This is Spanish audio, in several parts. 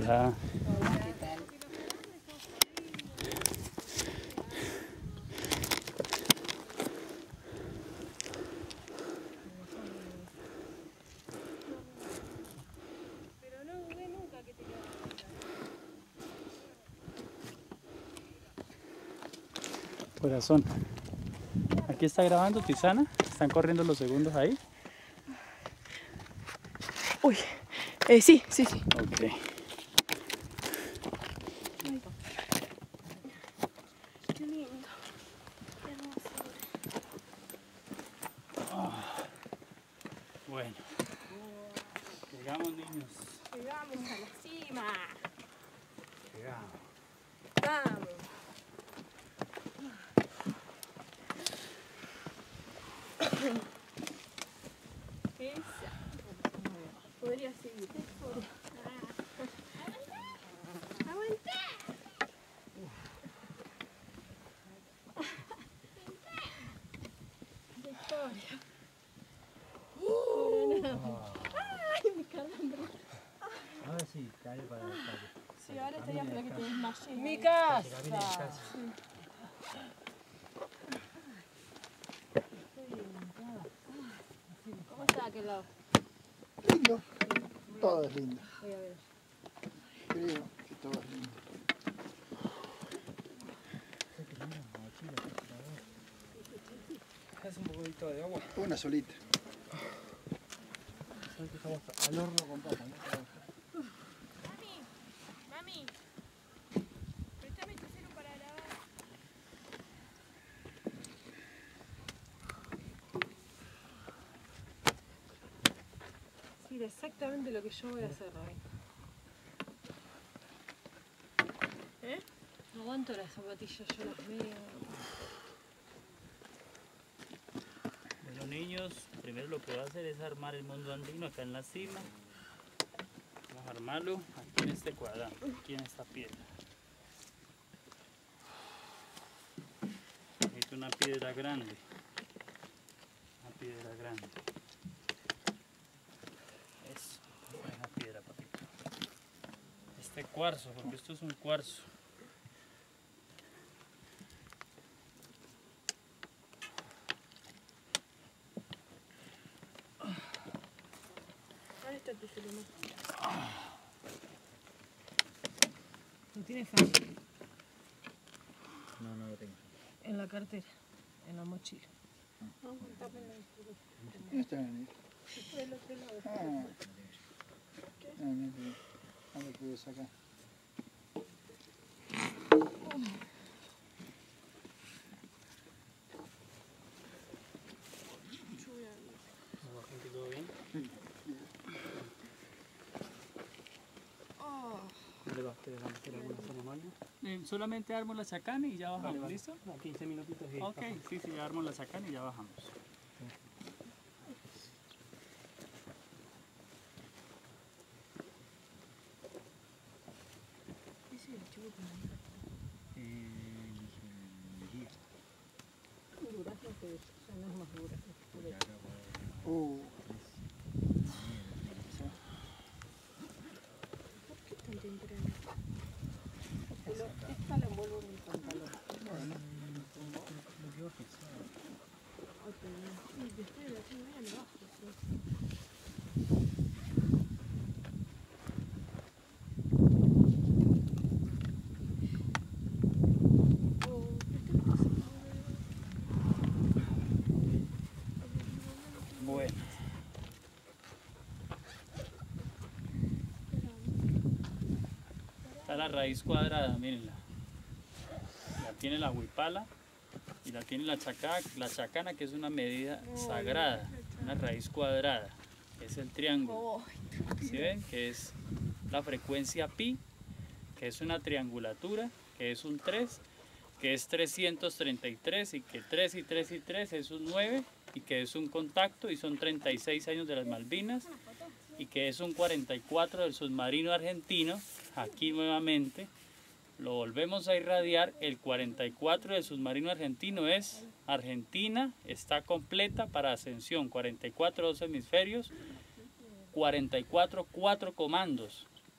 Hola. ¿Qué tal? Pero no dudé nunca que te quedara cerca. Corazón. Aquí está grabando Tisana. Están corriendo los segundos ahí. Uy, sí. Ok. Qué lindo. Qué hermosura. Bueno. Llegamos, niños. Llegamos a la cima. Llegamos. Vamos. Esa. Podría seguir. ¡Aguanté! Victoria. ¡Ay, me calambre! Ahora sí, dale para la calle. Sí, ahora estaría para que te desmayes. Mi casa. ¿Cómo está aquel lado? Lindo, todo es lindo. Voy a ver. Creo que todo es lindo. Es un poquito de agua. Una solita. Sabes que estamos al horno con papa, ¿no? Mami, préstame tu celu para grabar. Sí, exactamente lo que yo voy a hacer hoy. No aguanto las zapatillas, yo las veo. Bueno, niños, primero lo que voy a hacer es armar el mundo andino acá en la cima. Vamos a armarlo aquí en este cuadrante, aquí en esta piedra. Necesito una piedra grande. Una piedra grande. Eso, buena piedra, papito. Este cuarzo, porque esto es un cuarzo. ¿Dónde está tu celular? ¿Lo tienes fácil? No, no lo tengo. En la cartera, en la mochila. ¿Quién está en el? Del otro lado. No lo pude sacar. ¿Todo bien? ¿Le vas a hacer alguna ceremonia? Solamente armo la chacana y ya bajamos, ¿listo? A 15 minutitos y Ok, sí, ya armo la chacana y ya bajamos. Durazno que ya no es más durazno. ¿Por qué tan temprano? Esta la envuelvo en mi pantalón. Sí, después de las 9 me bajo. Sí. Bueno. Está la raíz cuadrada, mírenla. La tiene la huipala y la tiene la chacana, que es una medida sagrada, una raíz cuadrada. Es el triángulo. ¿Sí ven? Que es la frecuencia pi, que es una triangulatura, que es un 3, que es 333 y que 3 y 3 y 3 es un 9 y que es un contacto y son 36 años de las Malvinas y que es un 44 del submarino argentino. Aquí nuevamente lo volvemos a irradiar. El 44 del submarino argentino es Argentina, está completa para ascensión, 44 2 hemisferios, 44 4 comandos,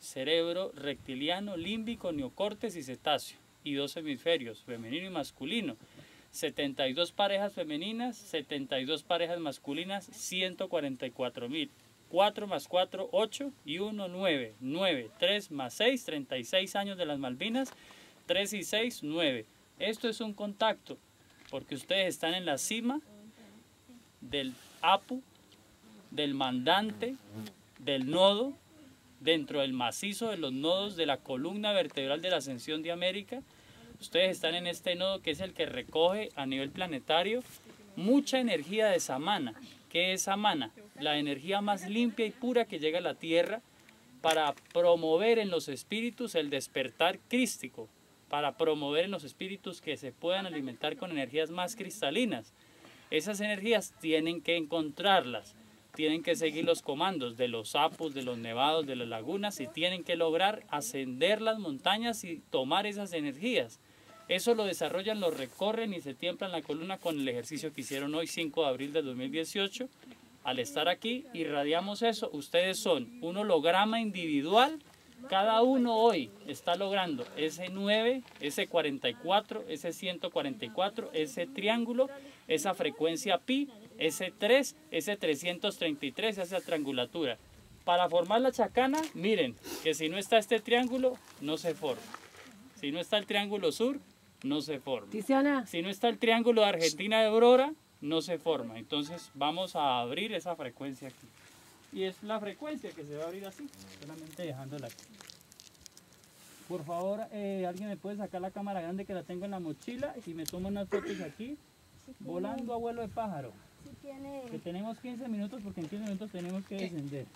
cerebro reptiliano, límbico, neocortes y cetáceo, y 2 hemisferios, femenino y masculino. 72 parejas femeninas, 72 parejas masculinas, 144.000. 4 más 4, 8 y 1, 9. 9, 3 más 6, 36 años de las Malvinas, 3 y 6, 9. Esto es un contacto, porque ustedes están en la cima del Apu, del mandante, del nodo, dentro del macizo de los nodos de la columna vertebral de la ascensión de América. Ustedes están en este nodo que es el que recoge a nivel planetario mucha energía de Samana. ¿Qué es Samana? La energía más limpia y pura que llega a la Tierra para promover en los espíritus el despertar crístico, para promover en los espíritus que se puedan alimentar con energías más cristalinas. Esas energías tienen que encontrarlas, tienen que seguir los comandos de los sapos, de los nevados, de las lagunas, y tienen que lograr ascender las montañas y tomar esas energías. Eso lo desarrollan, lo recorren y se tiemblan la columna con el ejercicio que hicieron hoy, 5 de abril de 2018. Al estar aquí, irradiamos eso. Ustedes son un holograma individual. Cada uno hoy está logrando ese 9, ese 44, ese 144, ese triángulo, esa frecuencia pi, ese 3, ese 333, esa triangulatura. Para formar la chacana, miren, que si no está este triángulo, no se forma. Si no está el triángulo sur, no se forma. Tiziana. Si no está el triángulo de Argentina de Aurora, no se forma. Entonces vamos a abrir esa frecuencia aquí. Y es la frecuencia que se va a abrir así, solamente dejándola aquí. Por favor, alguien me puede sacar la cámara grande que la tengo en la mochila y me toma unas fotos aquí, volando a vuelo de pájaro. Que tenemos 15 minutos porque en 15 minutos tenemos que descender.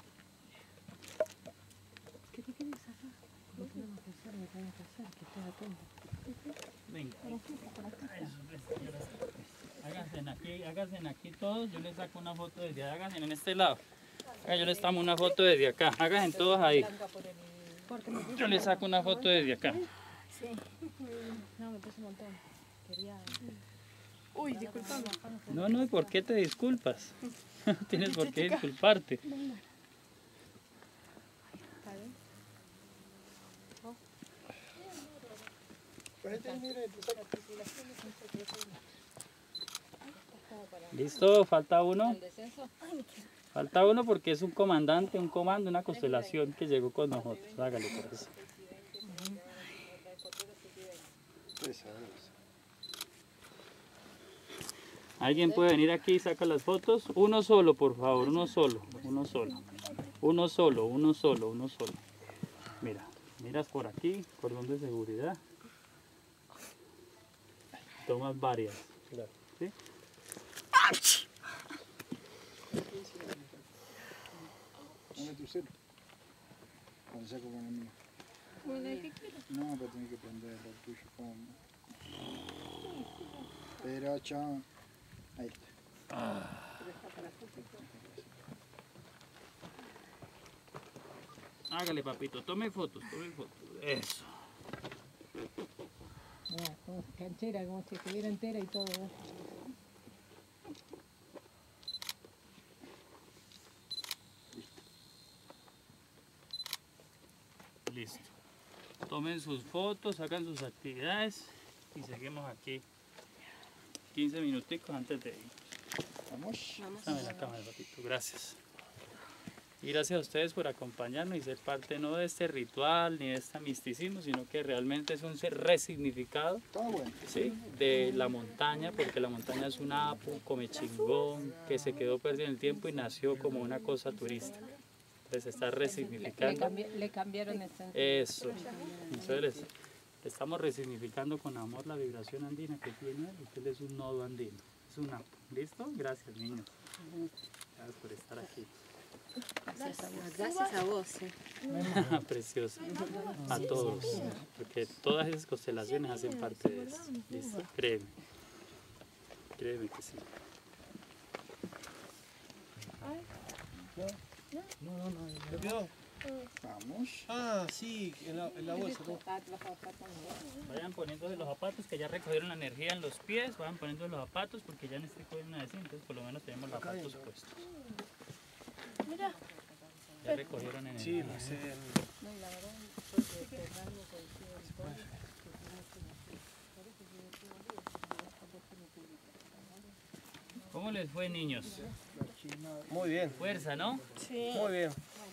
¿Qué te quieres hacer? No tenemos que hacer, no tenemos que hacer, que estés atento. Venga. Háganse aquí todos, yo les saco una foto desde ahí, háganse en este lado. Yo les tomo una foto desde acá, háganse todos ahí. Yo les saco una foto desde acá. No, me puse un montón. Quería... Uy, disculpame. No, ¿y por qué te disculpas? No tienes por qué disculparte. Listo, falta uno. Falta uno porque es un comandante, un comando, una constelación que llegó con nosotros. Hágale por eso. ¿Alguien puede venir aquí y saca las fotos? Uno solo, por favor, uno solo. Mira, miras por aquí, cordón de seguridad. Tomas varias. ¿Sí? Pone tu celo. Cuando saco con el mío. No, pero tiene que prender el tuyo con... Pero, chao. Ahí está. Hágale, papito, tome fotos. Eso. Como canchera, como si estuviera entera y todo. Listo. Tomen sus fotos, hagan sus actividades y seguimos aquí 15 minuticos antes de ir. Vamos. Dame la cámara, papito. Gracias. Y gracias a ustedes por acompañarnos y ser parte no de este ritual ni de este misticismo, sino que realmente es un resignificado, Está bueno. ¿sí?, de la montaña, porque la montaña es un apu, come chingón, que se quedó perdido en el tiempo y nació como una cosa turística. Entonces se está resignificando. Le cambiaron el sentido. Eso. Entonces le estamos resignificando con amor la vibración andina que tiene. Usted es un nodo andino. Es un apu. ¿Listo? Gracias, niños. Gracias por estar aquí. Gracias a vos. Precioso. A todos. Porque todas esas constelaciones hacen parte de eso. ¿Listo? Créeme. Créeme que sí. Vamos. Ah, sí, en la bolsa. ¿No? Vayan poniéndose los zapatos que ya recogieron la energía en los pies. Vayan poniendo los zapatos porque ya en este cogiendo una de entonces por lo menos tenemos los zapatos puestos. Mira. Ya recogieron en el... Sí, lo sé. No, y la verdad, porque Fernando coincidió el pobre, que tiene que nacer. Por eso yo tengo amigos, porque ya tampoco me publica. ¿Cómo les fue, niños? Muy bien, Fuerza, ¿no? Sí. muy bien.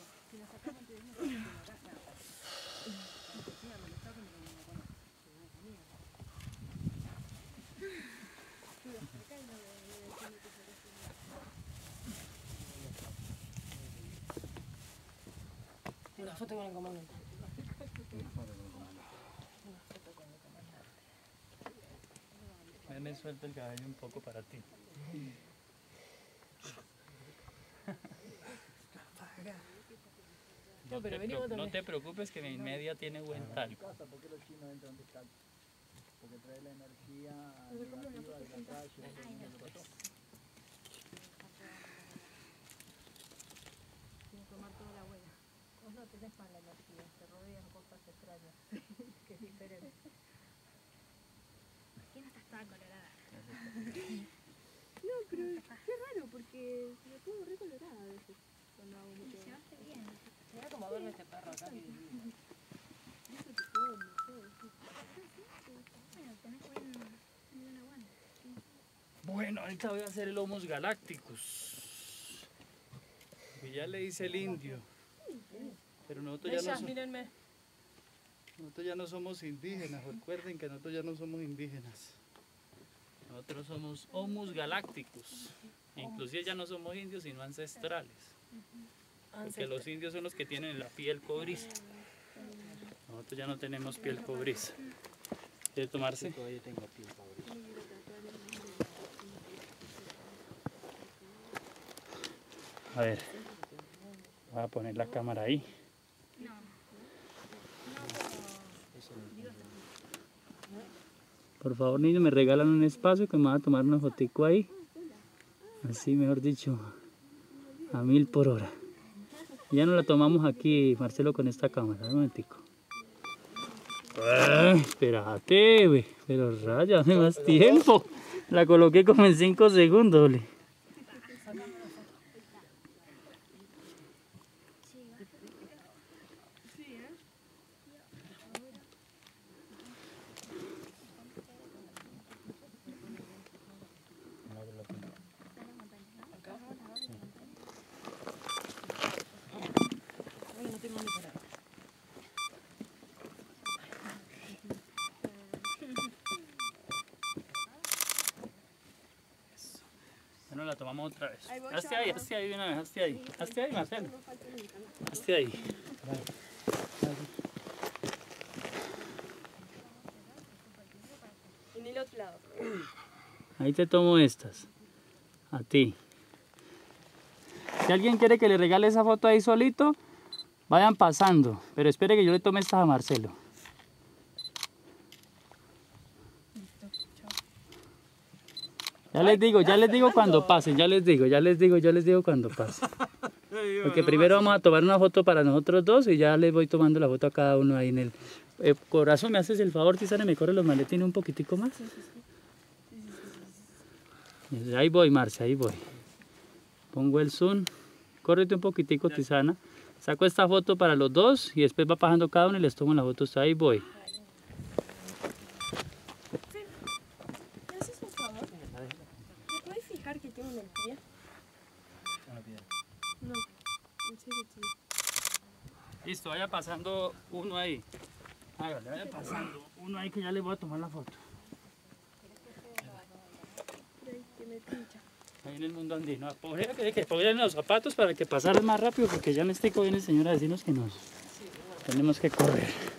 Una foto con el comandante. Me suelto el cabello un poco para ti. No, pero venimos No también. te preocupes que mi media tiene buen talco. ¿Por qué los chinos entran descalzos? Porque trae la energía negativa de la calle. Tiene que tomar toda la huella. Vos no tenés mala energía, te rodean cosas extrañas, que es diferente. ¿Quién no está colorada? No, pero qué raro porque me pongo re colorada a veces cuando hago mucho. Se hace bien. Mira cómo duerme este perro acá. Eso te fumo, todo eso. Bueno, tenés buen aguante. Bueno, ahorita voy a hacer el Homus galacticus. Que ya le hice el indio. Pero nosotros Ellas, mírenme. nosotros ya no somos indígenas. Recuerden que nosotros ya no somos indígenas. Nosotros somos Homus galacticus. Inclusive ya no somos indios, sino ancestrales. Porque los indios son los que tienen la piel cobriza. Nosotros ya no tenemos piel cobriza. ¿Quiere tomarse? Todavía tengo piel favorita. A ver, voy a poner la cámara ahí. Por favor, niños, me regalan un espacio que me va a tomar una fotico ahí. Así, mejor dicho, a 1000 por hora. Ya no la tomamos aquí, Marcelo, con esta cámara. Un momentico. Espérate, güey. Pero raya, hace más tiempo. La coloqué como en 5 segundos, le. Ay, no tengo ni para. Bueno, la tomamos otra vez. Ahí voy Hazte yo. ahí de una vez, hazte ahí, Marcelo. Hazte ahí. En el otro lado. Ahí te tomo estas. A ti. Si alguien quiere que le regale esa foto ahí solito, vayan pasando. Pero espere que yo le tome estas a Marcelo. Ya les digo cuando pasen, ya les digo cuando pasen. Porque primero vamos a tomar una foto para nosotros dos y ya les voy tomando la foto a cada uno ahí en el... Corazón, ¿me haces el favor, Tizana? ¿Me corre los maletines un poquitico más? Ahí voy, Marcia, ahí voy. Pongo el zoom. Córrete un poquitico, Tizana. Saco esta foto para los dos y después va pasando cada uno y les tomo la foto. Ahí voy. ¿Me haces un favor? ¿Me puedes fijar que tengo en el pie? No, en serio, tío. Listo, vaya pasando uno ahí. Hágale, vaya pasando uno ahí que ya les voy a tomar la foto. Ay, que me pincha. Ahí en el mundo andino. Que pongan los zapatos para que pasaran más rápido porque ya en este viene el señor a decirnos que nos tenemos que correr.